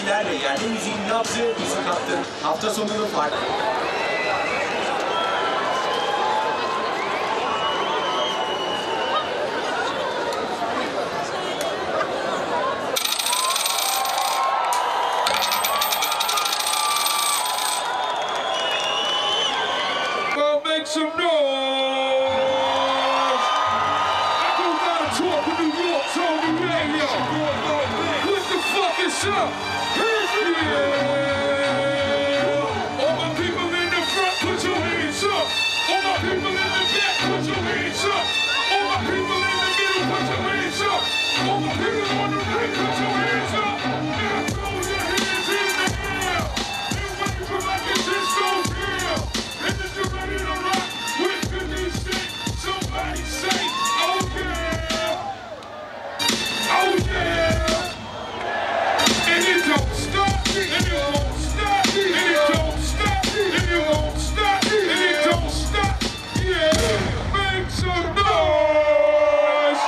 kişilerle yani müziğin nabzı, müzik attı. Hafta sonunun farkı. Make some noise! I go down and talk in New York, so we radio. What the fuck is up? Yeah! All my people in the front, put your hands up. All my people in the back, put your hands up. All my people in the middle, put your hands up. All my people on the right, put your hands up. Now throw your hands in the air. And wait for like a disco here. And if you're ready to rock with 50 Cent, somebody say, oh yeah, oh yeah. And it don't stop, and it won't stop, and it don't stop, and it won't stop, and it don't stop. Yeah, make some noise.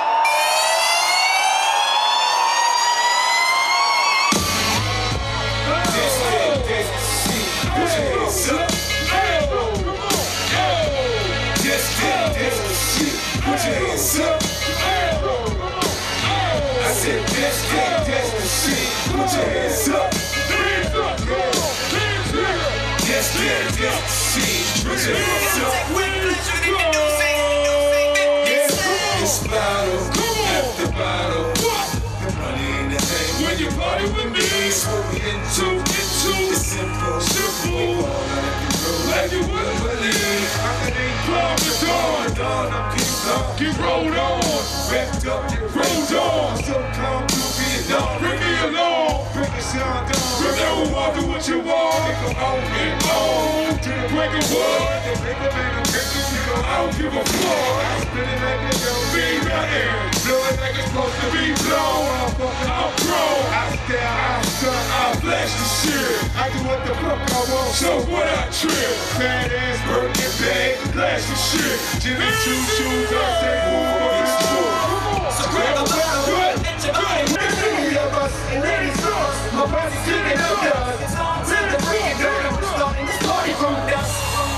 Put your hands up. I said, that's the shit. Put your hands up. Yes, that's the shit. Put your hands up. It's bottle after bottle. The money in the bank. When you party with me, It's what we into. it's simple. like you wouldn't believe. I can ain't From the dawn, I'm get rolled on, wrapped up, rolled on. so calm to be a dog. Bring me along. Bring the sound down. Remember, walk do what you want. And on to the break of wood. I don't give a fuck. Spinning like they don't Be nothing. Blow it like it's supposed to be blown. I'm grown. I style, I stunt, I flash the shit. I do what the fuck I want. So what I trip. Fat ass, Birkin bag, Flash the shit. Jimmy Choo shoes, I say move on this tour. So grab a bottle, good, and your body. Many of us in ladies' stores, my body's kicking up dust. It's on to the break of dawn. We're starting this party from dusk.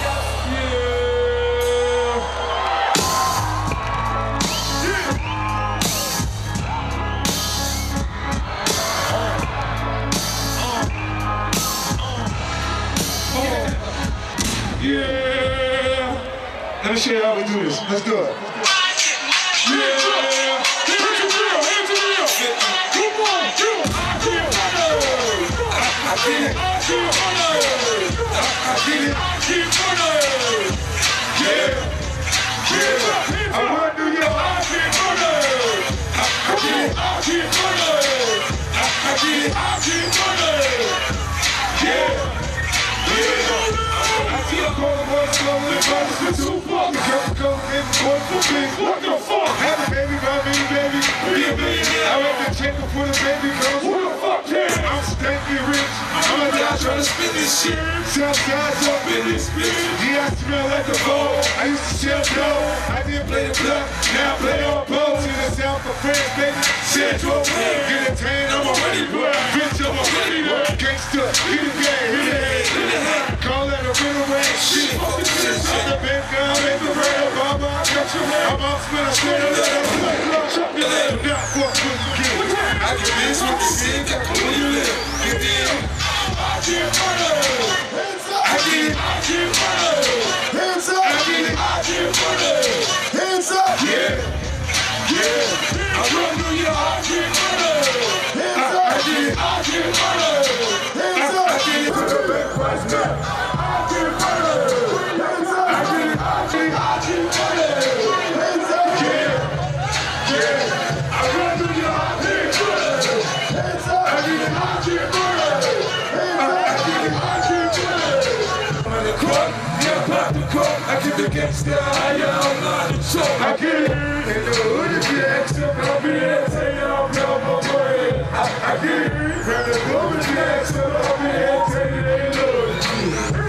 Yeah. Let me show you how we do this. Let's do it. Yeah. Hands in the air, hands in the air. Come on, come on. I did it. I get money. I did it. I get money. Yeah. I run New York. I get money. I did it. I get money. I did it. I get money. Yeah. I see a corner boy slowly brothers with two fucking girls in one for big. What the fuck? Have a baby by me, baby. Be a millionaire. I went to check for the baby girls. Who the fuck cares? I'm stanky rich. I'm a guy trying to spin this shit. Southside's up in this bitch. Yeah, I smell like a bowl. I used to sell dough. I didn't play the bluff. Now I play on both. In the South for friends, baby. Central. Get a tan, I'm already blood. Bitch, I'm already there. Gangsta, hit the game, hit the head, hit the head. Call that a riddle way. Shit, I'm the big guy, make the red Obama. Got your head. I'm off, spin a spin a little. Chop your leg. Not fuck with the kid. I can miss with the sick. Where you live? Get in. I get money. I get it. I get money. Hands up. I get it. I get money. Hands up. Yeah. I run New York. I get money. Hands up. I get money. Hands up. I get it. Put the back right now. I get money. Hands up. I get money. Hands up. I run New York. I get money. Hands up. I get money. I'm in the court, yeah, pop the court. I keep the gangsta high, I'm not in trouble. I get it. In the hood, if you ask them, I'll be there, tell you I'm proud of my boy. I get it. From the club, if you ask them, I'll be there, tell you they love it.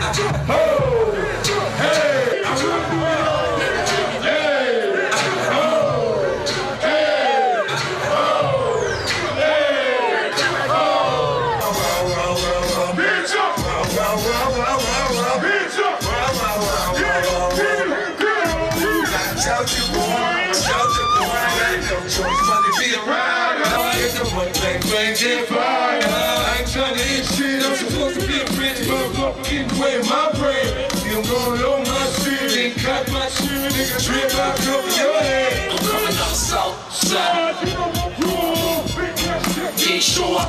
Dream about coming your head. I'm coming out south side. Yeah, sure.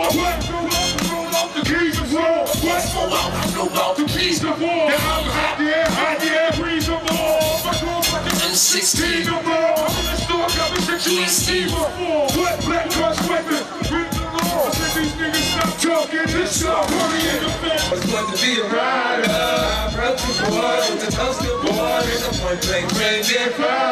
The keys of war. What's for out? I know about the keys of war. Hot yeah, breeze of war. M16. No more. I'm in the store, got me the Steve. What black cross weapon? With the law. Said these niggas stop talking. This stop worrying. I was born to be a rider. I brought the boy with the toasted boy. There's a point blank range and fire.